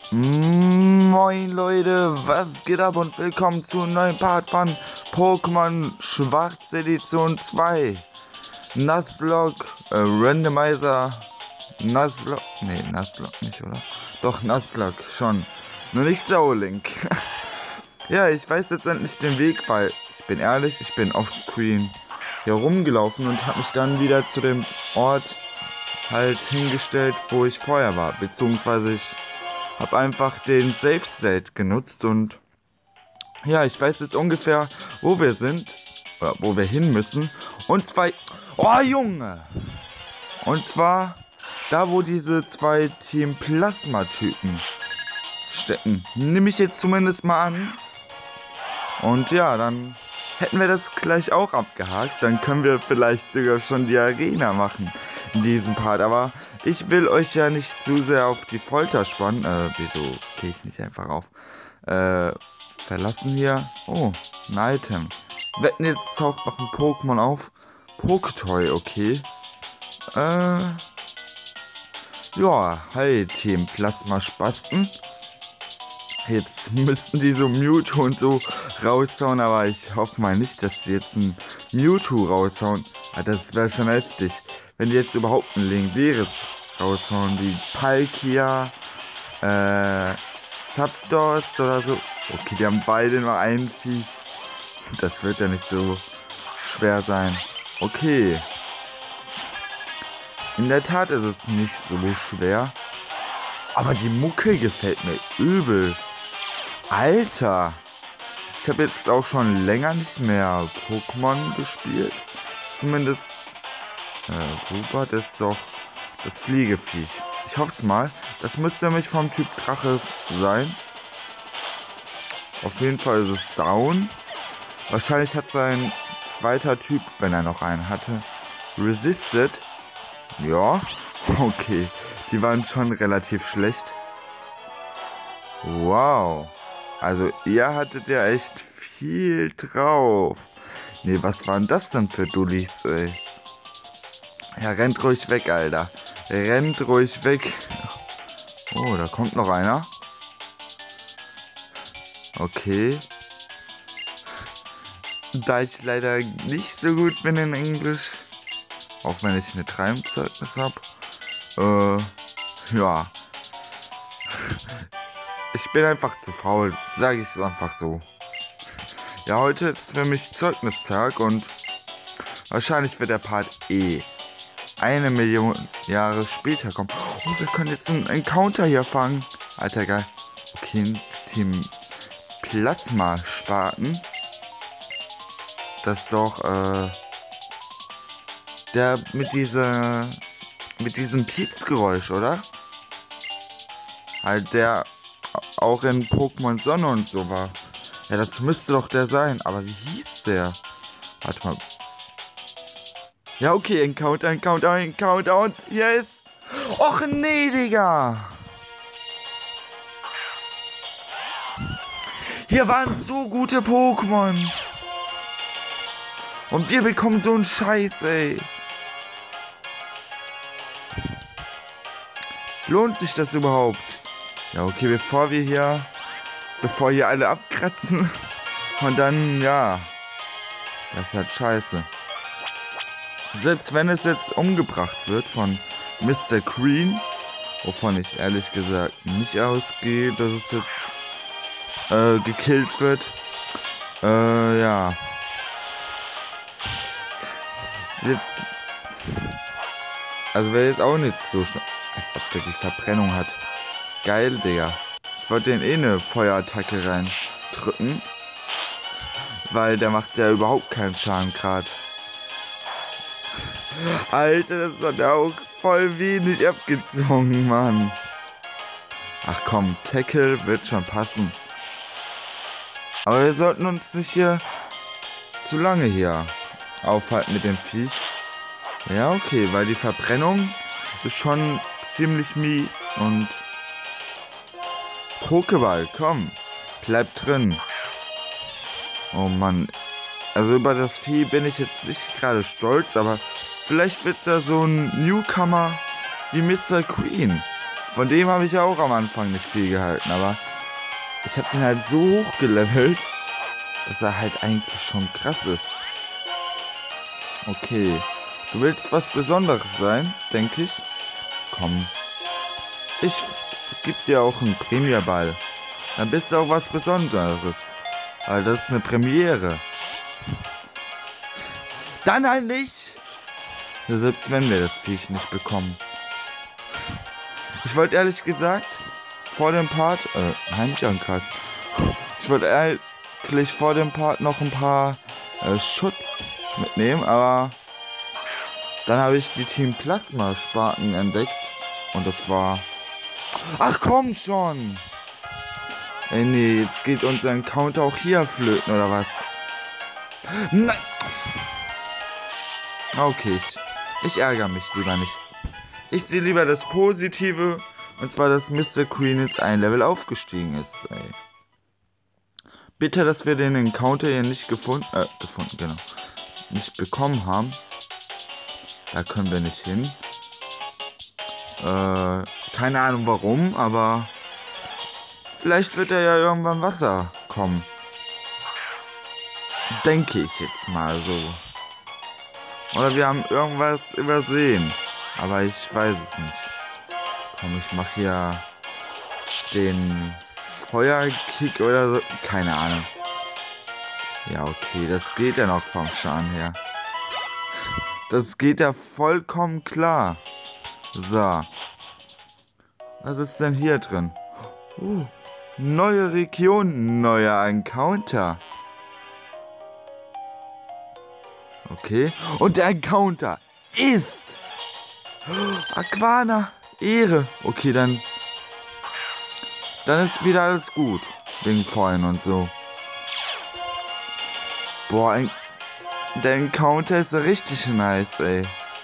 Moin Leute, was geht ab und willkommen zu einem neuen Part von Pokémon Schwarz Edition 2. Nuzlocke, Randomizer, Nuzlocke, Nuzlocke nicht, oder? Doch, Nuzlocke, schon. Nur nicht Soulink. Ja, ich weiß jetzt endlich den Weg, weil, ich bin ehrlich, ich bin offscreen hier rumgelaufen und habe mich dann wieder zu dem Ort halt hingestellt, wo ich vorher war, beziehungsweise ich habe einfach den Save State genutzt und ja, ich weiß jetzt ungefähr, wo wir sind, oder wo wir hin müssen. Und zwar, oh Junge! Und zwar da, wo diese zwei Team Plasma Typen stecken. Nehme ich jetzt zumindest mal an. Und ja, dann hätten wir das gleich auch abgehakt. Dann können wir vielleicht sogar schon die Arena machen in diesem Part. Aber ich will euch ja nicht zu sehr auf die Folter spannen. Wieso gehe ich nicht einfach auf? Verlassen hier. Oh, ein Item. Wetten, jetzt taucht noch ein Pokémon auf. Poketoy, okay. Ja, hi Team Plasma Spasten. Jetzt müssten die so Mewtwo und so raushauen, aber ich hoffe mal nicht, dass die jetzt ein Mewtwo raushauen. Das wäre schon heftig, wenn die jetzt überhaupt ein legendäres raushauen, wie Palkia, Zapdos oder so. Okay, die haben beide nur ein Viech. Das wird ja nicht so schwer sein. Okay. In der Tat ist es nicht so schwer. Aber die Mucke gefällt mir übel. Alter. Ich habe jetzt auch schon länger nicht mehr Pokémon gespielt. Zumindest Wubert ist doch das Fliegeviech. Ich hoffe es mal. Das müsste nämlich vom Typ Drache sein. Auf jeden Fall ist es down. Wahrscheinlich hat sein zweiter Typ, wenn er noch einen hatte, resisted. Ja, okay. Die waren schon relativ schlecht. Wow. Also ihr hattet ja echt viel drauf. Nee, was waren das denn für Dullis, ey? Ja, rennt ruhig weg, Alter. Rennt ruhig weg. Oh, da kommt noch einer. Okay. Da ich leider nicht so gut bin in Englisch, auch wenn ich eine 3 im Zeugnis habe, ja. Ich bin einfach zu faul, sage ich es einfach so. Ja, heute ist für mich Zeugnistag und wahrscheinlich wird der Part 1 Million Jahre später kommen. Oh, wir können jetzt einen Encounter hier fangen. Alter, geil. Okay, ein Team Plasma Spaten. Das ist doch, der mit diesem Piepsgeräusch, oder? Halt der auch in Pokémon Sonne und so war. Ja, das müsste doch der sein. Aber wie hieß der? Warte mal. Ja, okay, Encounter und hier ist... Och nee, Digga! Hier waren so gute Pokémon. Und wir bekommen so einen Scheiß, ey. Lohnt sich das überhaupt? Ja, okay, bevor hier alle abkratzen und dann, ja, das ist halt scheiße. Selbst wenn es jetzt umgebracht wird von Mr. Green, wovon ich ehrlich gesagt nicht ausgehe, dass es jetzt gekillt wird, ja. Jetzt, also wäre jetzt auch nicht so schnell, als ob der die Verbrennung hat. Geil, Digga. Ich wollte den eine Feuerattacke reindrücken. Weil der macht ja überhaupt keinen Schaden gerade. Alter, das hat er auch voll wenig abgezogen, Mann. Ach komm, Tackle wird schon passen. Aber wir sollten uns nicht hier zu lange hier aufhalten mit dem Viech. Ja, okay, weil die Verbrennung ist schon ziemlich mies und... Pokéball, komm, bleib drin. Oh Mann, also über das Vieh bin ich jetzt nicht gerade stolz, aber vielleicht wird es ja so ein Newcomer wie Mr. Green. Von dem habe ich ja auch am Anfang nicht viel gehalten, aber ich habe den halt so hoch gelevelt, dass er halt eigentlich schon krass ist. Okay, du willst was Besonderes sein, denke ich. Komm, ich gebe dir auch einen Premierball. Dann bist du auch was Besonderes. Weil das ist eine Premiere. Dann halt nicht. Selbst wenn wir das Viech nicht bekommen. Ich wollte ehrlich gesagt vor dem Part, nein, nicht angreifen. Ich wollte eigentlich vor dem Part noch ein paar Schutz mitnehmen, aber dann habe ich die Team Plasma Sparten entdeckt und das war... Ach komm schon! Ey, nee, jetzt geht unser Encounter auch hier flöten, oder was? Nein! Okay, ich ärgere mich lieber nicht. Ich sehe lieber das Positive, und zwar, dass Mr. Green jetzt ein Level aufgestiegen ist, ey. Bitte, dass wir den Encounter hier nicht genau, nicht bekommen haben. Da können wir nicht hin. Keine Ahnung warum, aber vielleicht wird er ja irgendwann Wasser kommen. Denke ich jetzt mal so. Oder wir haben irgendwas übersehen. Aber ich weiß es nicht. Komm, ich mache hier den Feuerkick oder so. Keine Ahnung. Ja, okay, das geht ja noch vom Schaden her. Das geht ja vollkommen klar. So. Was ist denn hier drin? Neue Region, neuer Encounter. Okay. Und der Encounter ist Aquana. Ehre. Okay, dann ist wieder alles gut. Wegen vorhin und so. Boah, der Encounter ist richtig nice, ey.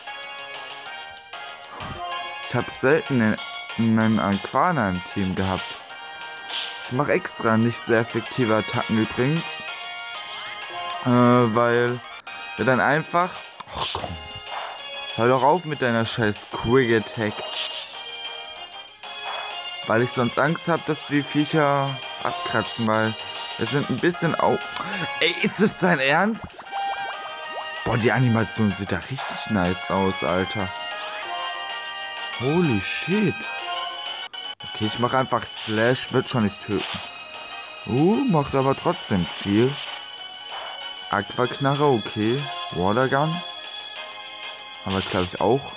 Ich habe selten einen Aquana im Team gehabt. Ich mache extra nicht sehr effektive Attacken übrigens. Weil der dann einfach... Ach komm. Hör doch auf mit deiner scheiß Quick Attack. Weil ich sonst Angst habe, dass die Viecher abkratzen, weil wir sind ein bisschen au... Ey, ist das dein Ernst? Boah, die Animation sieht da richtig nice aus, Alter. Holy shit. Okay, ich mache einfach Slash, wird schon nicht töten. Macht aber trotzdem viel. Aquaknarre, okay. Watergun. Aber glaube ich auch.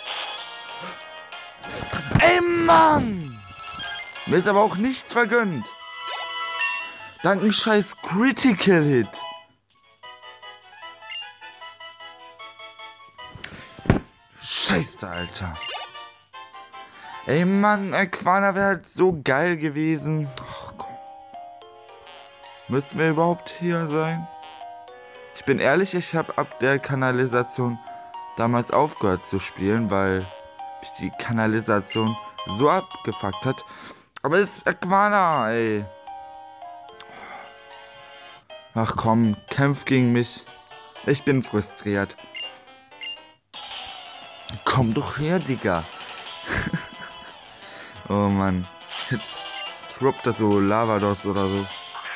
Ey, Mann! Mir ist aber auch nichts vergönnt. Dank einem scheiß Critical Hit. Scheiße, Alter. Ey, Mann, Aquana wäre halt so geil gewesen. Ach, komm. Müssen wir überhaupt hier sein? Ich bin ehrlich, ich habe ab der Kanalisation damals aufgehört zu spielen, weil mich die Kanalisation so abgefuckt hat. Aber es ist Aquana, ey. Ach komm, kämpf gegen mich. Ich bin frustriert. Komm doch her, Digga. Oh Mann. Jetzt droppt das so Lavados oder so.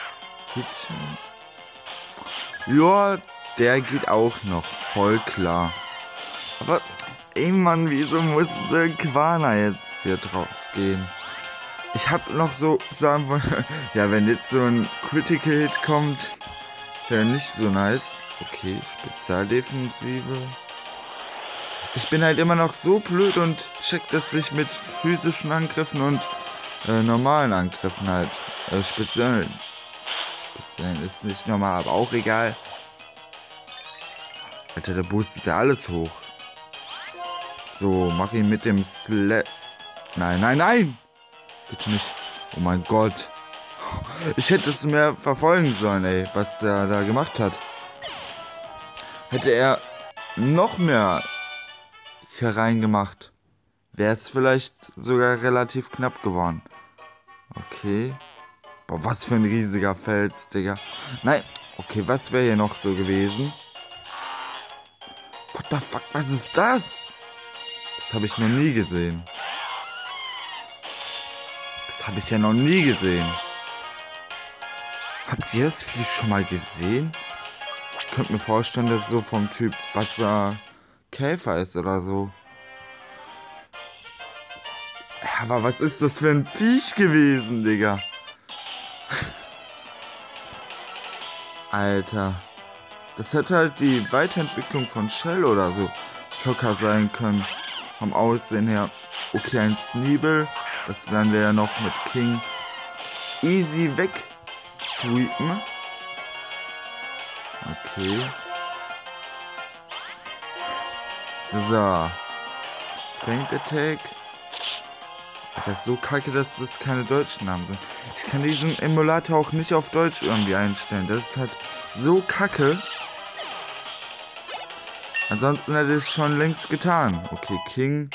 Ja, der geht auch noch. Voll klar. Aber, ey Mann, wieso muss der Aquana jetzt hier drauf gehen? Ich hab noch so sagen wollen, ja, wenn jetzt so ein Critical Hit kommt, wäre nicht so nice. Okay, Spezialdefensive. Ich bin halt immer noch so blöd und check das sich mit physischen Angriffen und normalen Angriffen halt. Speziellen ist nicht normal, aber auch egal. Alter, der boostet ja alles hoch. So, mach ihn mit dem Nein, nein, nein! Bitte nicht. Oh mein Gott. Ich hätte es mehr verfolgen sollen, ey, was er da gemacht hat. Hätte er noch mehr hier reingemacht, wäre es vielleicht sogar relativ knapp geworden. Okay. Boah, was für ein riesiger Fels, Digga. Nein. Okay, was wäre hier noch so gewesen? What the fuck, was ist das? Das habe ich noch nie gesehen. Das habe ich ja noch nie gesehen. Habt ihr das Vieh schon mal gesehen? Ich könnte mir vorstellen, dass es so vom Typ Wasserkäfer ist oder so. Ja, aber was ist das für ein Viech gewesen, Digga? Alter. Das hätte halt die Weiterentwicklung von Shell oder so locker sein können. Vom Aussehen her. Okay, ein Sneebel. Das werden wir ja noch mit King easy wegsweepen. Okay. So. Faint Attack. Das ist so kacke, dass das keine deutschen Namen sind. Ich kann diesen Emulator auch nicht auf Deutsch irgendwie einstellen. Das ist halt so kacke. Ansonsten hätte ich es schon längst getan. Okay, King.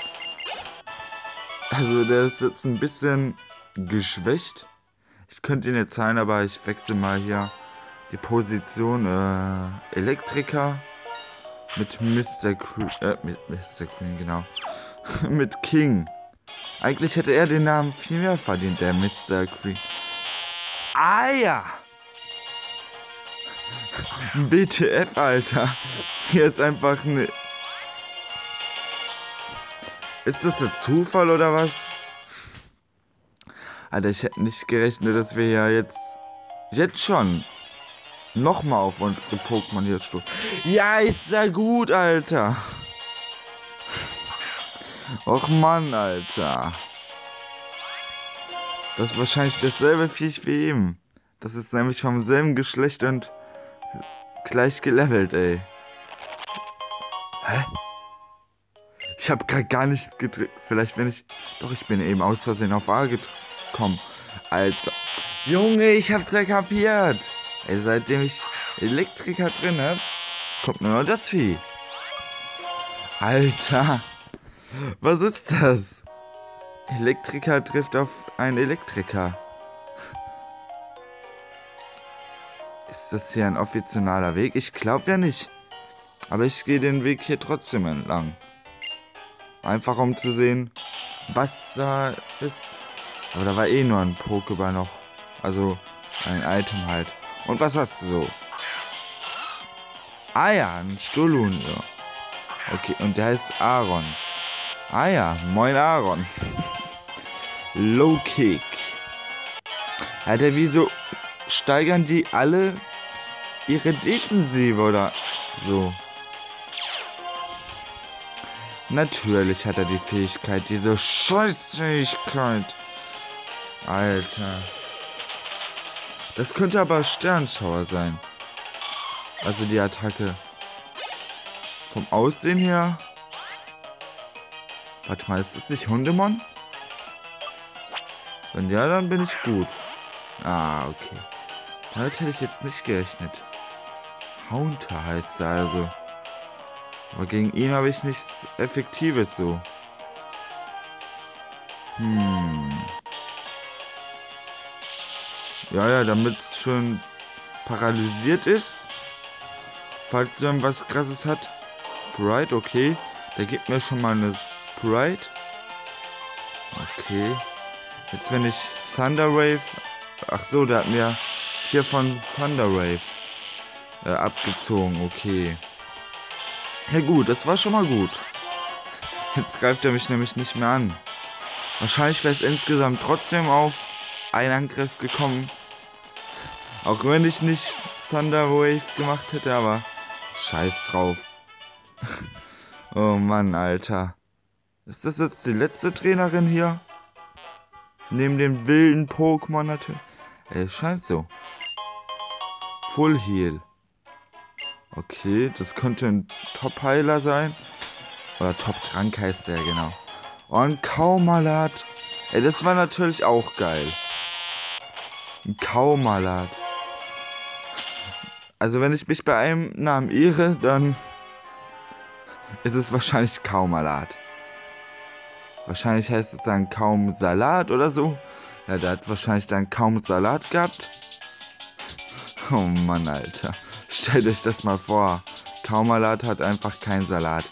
Also der ist jetzt ein bisschen geschwächt. Ich könnte ihn jetzt heilen, aber ich wechsle mal hier die Position. Elektriker. Mit Mr. Queen. Mit Mr. Queen, genau. Mit King. Eigentlich hätte er den Namen viel mehr verdient, der Mr. Queen. Ah ja! WTF, Alter. Hier ist einfach eine... Ist das jetzt Zufall oder was? Alter, ich hätte nicht gerechnet, dass wir ja jetzt schon nochmal auf unsere Pokémon hier stoßen. Ja, ist ja gut, Alter. Och Mann, Alter. Das ist wahrscheinlich dasselbe Viech wie ihm. Das ist nämlich vom selben Geschlecht und gleich gelevelt, ey. Hä? Ich habe gerade gar nichts gedrückt. Vielleicht wenn ich... Doch, ich bin eben aus Versehen auf A gekommen. Alter. Junge, ich hab's ja kapiert. Ey, seitdem ich Elektriker drin hab, kommt nur noch das Vieh. Alter. Was ist das? Elektriker trifft auf einen Elektriker. Ist das hier ein offizieller Weg? Ich glaube ja nicht. Aber ich gehe den Weg hier trotzdem entlang. Einfach um zu sehen, was da ist. Aber da war eh nur ein Pokéball noch. Also ein Item halt. Und was hast du so? Ah ja, ein Stulun. Ja. Okay, und der heißt Aaron. Ah ja, moin Aaron. Low Kick. Alter, wieso steigern die alle ihre Defensive oder so? Natürlich hat er die Fähigkeit, diese Scheißfähigkeit. Alter. Das könnte aber Sternschauer sein. Also die Attacke. Vom Aussehen her. Warte mal, ist das nicht Hundemon? Wenn ja, dann bin ich gut. Ah, okay. Damit hätte ich jetzt nicht gerechnet. Haunter heißt er also. Aber gegen ihn habe ich nichts Effektives so. Ja, damit es schon paralysiert ist. Falls irgendwas Krasses hat. Sprite, okay. Der gibt mir schon mal eine Sprite. Okay. Jetzt wenn ich Thunder Wave... Ach so, der hat mir 4 von Thunder Wave abgezogen. Okay. Ja gut, das war schon mal gut. Jetzt greift er mich nämlich nicht mehr an. Wahrscheinlich wäre es insgesamt trotzdem auf einen Angriff gekommen. Auch wenn ich nicht Thunder Wave gemacht hätte, aber scheiß drauf. Oh Mann, Alter. Ist das jetzt die letzte Trainerin hier? Neben dem wilden Pokémon natürlich. Scheint so. Full Heal. Okay, das könnte ein Top-Heiler sein. Oder Top-Trank heißt der, genau. Und Kaumalat. Das war natürlich auch geil. Ein Kaumalat. Also wenn ich mich bei einem Namen irre, dann ist es wahrscheinlich Kaumalat. Wahrscheinlich heißt es dann kaum Salat oder so. Ja, der hat wahrscheinlich dann kaum Salat gehabt. Oh Mann, Alter. Stellt euch das mal vor. Kaumalat hat einfach keinen Salat.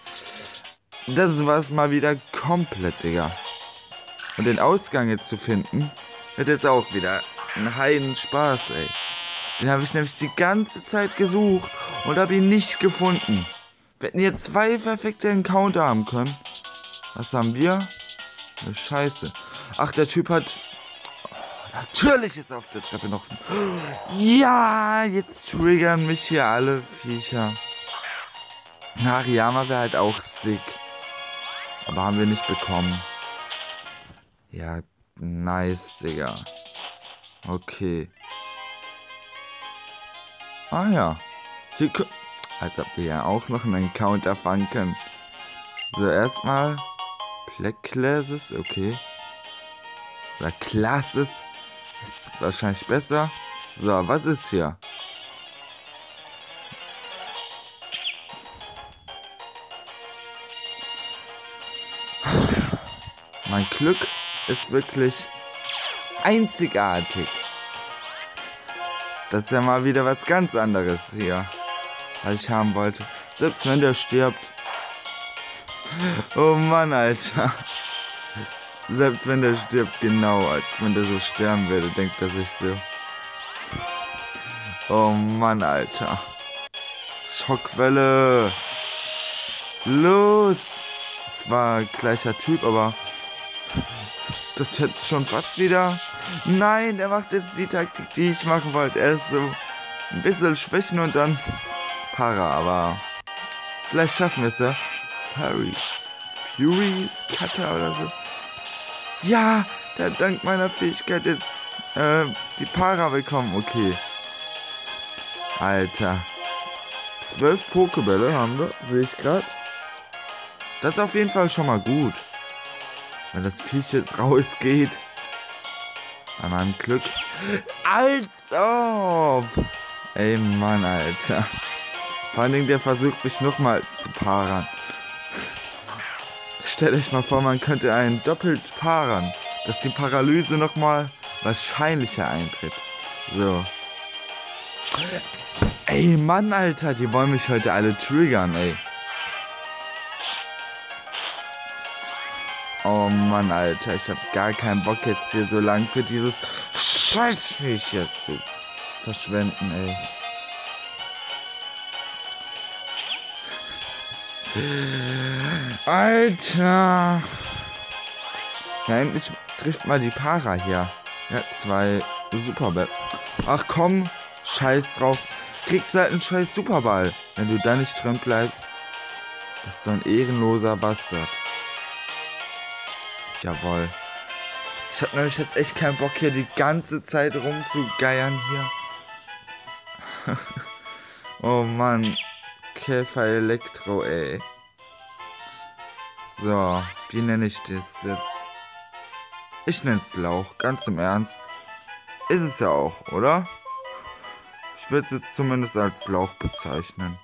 Das war's mal wieder komplett, Digga. Und den Ausgang jetzt zu finden, wird jetzt auch wieder ein Heidenspaß, ey. Den habe ich nämlich die ganze Zeit gesucht und habe ihn nicht gefunden. Wir hätten jetzt 2 perfekte Encounter haben können. Was haben wir? Eine Scheiße. Ach, der Typ hat... Natürlich ist auf der Treppe noch... Ja, jetzt triggern mich hier alle Viecher. Hariyama wäre halt auch sick. Aber haben wir nicht bekommen. Ja, nice, Digga. Okay. Ah ja. Hier als ob wir ja auch noch einen Encounter fangen können. So, erstmal... Plexus, okay. Oder Classes. Ist wahrscheinlich besser. So, was ist hier? Mein Glück ist wirklich einzigartig. Das ist ja mal wieder was ganz anderes hier, was ich haben wollte. Selbst wenn der stirbt. Oh Mann, Alter. Selbst wenn der stirbt, genau, als wenn der so sterben würde, denkt er sich so. Oh Mann, Alter. Schockwelle. Los. Es war gleicher Typ, aber das hätte schon fast wieder... Nein, er macht jetzt die Taktik, die ich machen wollte. Er ist so ein bisschen schwächen und dann Para, aber vielleicht schaffen wir es ja. Fury Cutter oder so. Ja, der hat dank meiner Fähigkeit jetzt die Para bekommen. Okay. Alter. 12 Pokébälle haben wir, sehe ich gerade. Das ist auf jeden Fall schon mal gut. Wenn das Viech jetzt rausgeht. An meinem Glück. Als ob! Ey, Mann, Alter. Vor allen Dingen, der versucht mich nochmal zu paaren. Stellt euch mal vor, man könnte einen doppelt paaren. Dass die Paralyse nochmal wahrscheinlicher eintritt. So. Ey, Mann, Alter, die wollen mich heute alle triggern, ey. Oh Mann, Alter, ich hab gar keinen Bock jetzt hier so lang für dieses Scheißviech jetzt zu verschwenden, ey. Alter! Ja, endlich trifft mal die Para hier. Ja, 2 Superball. Ach komm, scheiß drauf. Kriegst halt einen scheiß Superball. Wenn du da nicht drin bleibst, bist du so ein ehrenloser Bastard. Jawohl. Ich hab nämlich jetzt echt keinen Bock hier die ganze Zeit rumzugeiern hier. Oh Mann. Käfer Elektro, ey. So, wie nenne ich das jetzt? Ich nenne es Lauch, ganz im Ernst. Ist es ja auch, oder? Ich würde es jetzt zumindest als Lauch bezeichnen.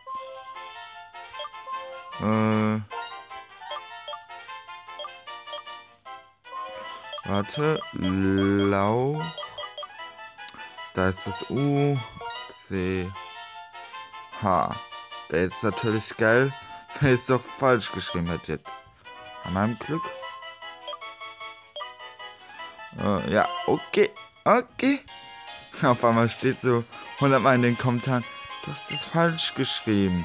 Warte, Lauch. Da ist das U, C, H. Der ist natürlich geil, wenn ich es doch falsch geschrieben hätte jetzt. An meinem Glück. Ja, okay, okay. Auf einmal steht so 100 Mal in den Kommentaren, du hast es falsch geschrieben.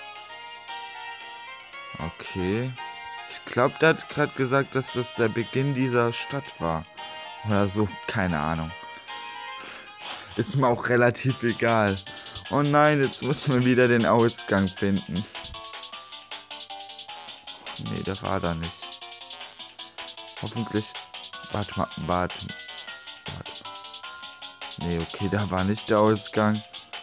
Okay. Ich glaube, der hat gerade gesagt, dass das der Beginn dieser Stadt war. Oder so, keine Ahnung. Ist mir auch relativ egal. Oh nein, jetzt muss man wieder den Ausgang finden. Nee, der war da nicht. Hoffentlich... Warte mal. Nee, okay, da war nicht der Ausgang.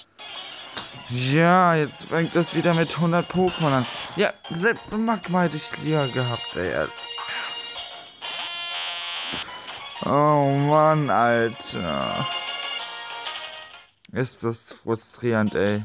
Ja, jetzt fängt das wieder mit 100 Pokémon an. Ja, selbst im Magma hätte ich lieber gehabt, ey. Oh Mann, Alter. Ist das frustrierend, ey.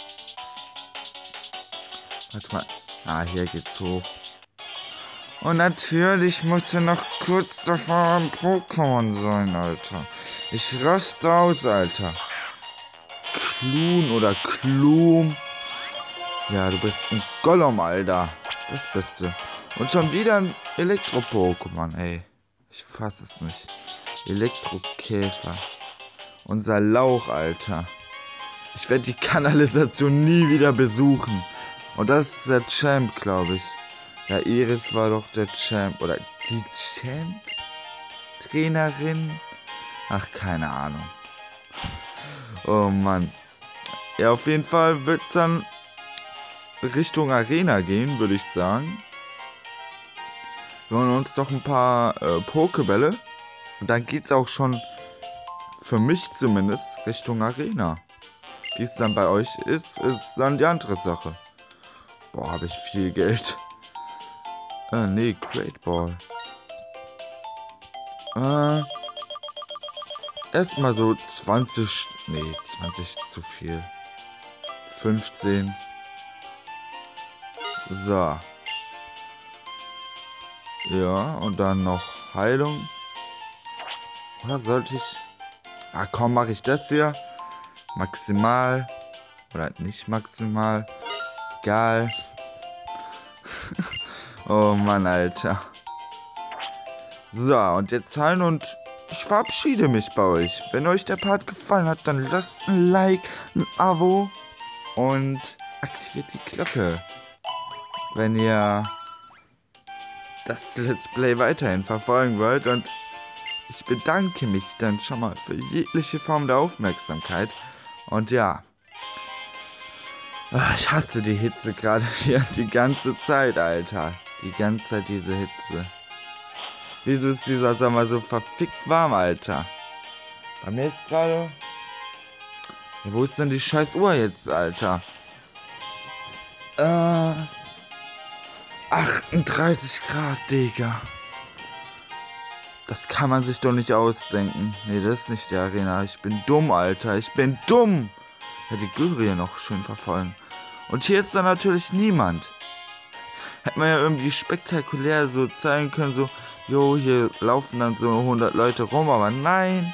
Warte mal. Ah, hier geht's hoch. Und natürlich muss er noch kurz davor ein Pokémon sein, Alter. Ich raste aus, Alter. Klun oder Klum. Ja, du bist ein Gollum, Alter. Das bist du. Und schon wieder ein Elektro-Pokémon, ey. Ich fass es nicht. Elektrokäfer. Unser Lauch, Alter. Ich werde die Kanalisation nie wieder besuchen. Und das ist der Champ, glaube ich. Ja, Iris war doch der Champ. Oder die Champ? Trainerin? Ach, keine Ahnung. Oh Mann. Ja, auf jeden Fall wird es dann Richtung Arena gehen, würde ich sagen. Wir holen uns doch ein paar Pokebälle. Und dann geht es auch schon, für mich zumindest, Richtung Arena. Wie es dann bei euch ist dann die andere Sache. Boah, habe ich viel Geld. Nee, Great Ball. Erstmal so 20. Nee, 20 ist zu viel. 15. So. Ja, und dann noch Heilung. Oder sollte ich... Ah komm, mache ich das hier. Maximal. Oder nicht maximal. Egal. Oh Mann, Alter. So, und jetzt heilen und ich verabschiede mich bei euch. Wenn euch der Part gefallen hat, dann lasst ein Like, ein Abo und aktiviert die Glocke, wenn ihr das Let's Play weiterhin verfolgen wollt. Und ich bedanke mich dann schon mal für jegliche Form der Aufmerksamkeit. Und ja, ich hasse die Hitze gerade hier die ganze Zeit, Alter. Die ganze Zeit diese Hitze. Wieso ist dieser Sommer so verfickt warm, Alter? Bei mir ist gerade... Ja, wo ist denn die scheiß Uhr jetzt, Alter? 38 Grad, Digga. Das kann man sich doch nicht ausdenken. Nee, das ist nicht die Arena. Ich bin dumm, Alter. Ich bin dumm. Ja, die Gyrie noch schön verfolgen. Und hier ist dann natürlich niemand. Hätte man ja irgendwie spektakulär so zeigen können, so, jo, hier laufen dann so 100 Leute rum, aber nein.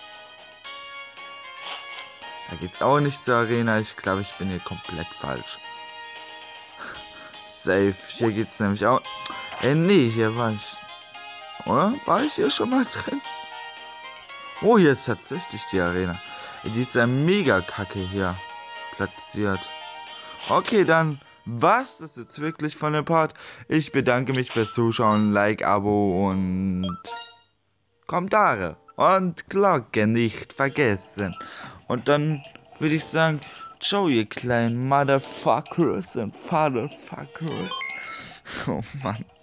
Da geht's auch nicht zur Arena. Ich glaube, ich bin hier komplett falsch. Safe. Hier geht's nämlich auch... nee, hier war ich... Oder? War ich hier schon mal drin? Oh, hier ist tatsächlich die Arena. Die ist ja mega kacke hier platziert. Okay, dann war's das jetzt wirklich von dem Part. Ich bedanke mich fürs Zuschauen, Like, Abo und Kommentare. Und Glocke nicht vergessen. Und dann würde ich sagen, ciao ihr kleinen Motherfuckers und Fatherfuckers. Oh Mann.